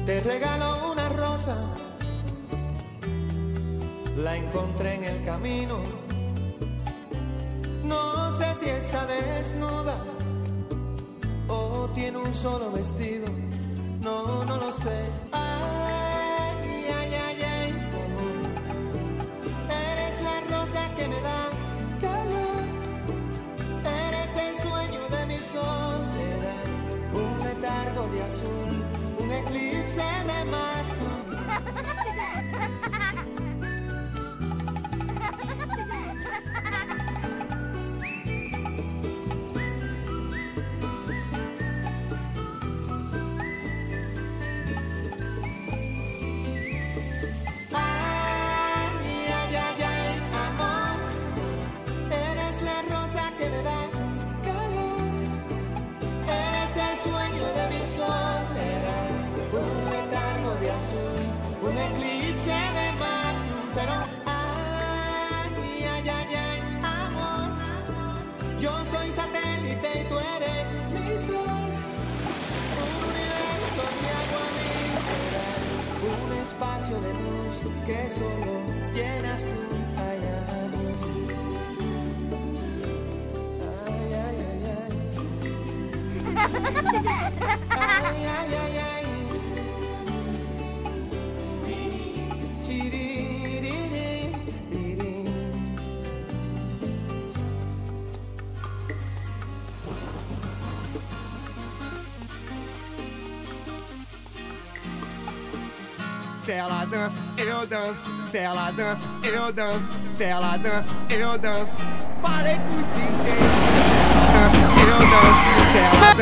Te regalo una rosa, la encontré en el camino. No sé si está desnuda o tiene un solo vestido. No lo sé. Ay, ay, ay, ay, amor. Eres la rosa que me da calor. Eres el sueño de mi soledad. Un letargo de azul, un eclipse de mar. Un eclipse de mar, pero ay, ay, ay, ay, amor. Yo soy satélite y tú eres mi sol. Un universo de agua mineral, un espacio de luz que solo llenas tú. Ay, amor. Ay, ay, ay, ay. Ay, ay, ay, ay. Se ela dança, eu danço. Se ela dança, eu danço. Se ela dança, eu danço. Falei com o DJ. Se ela dança, eu danço. Se ela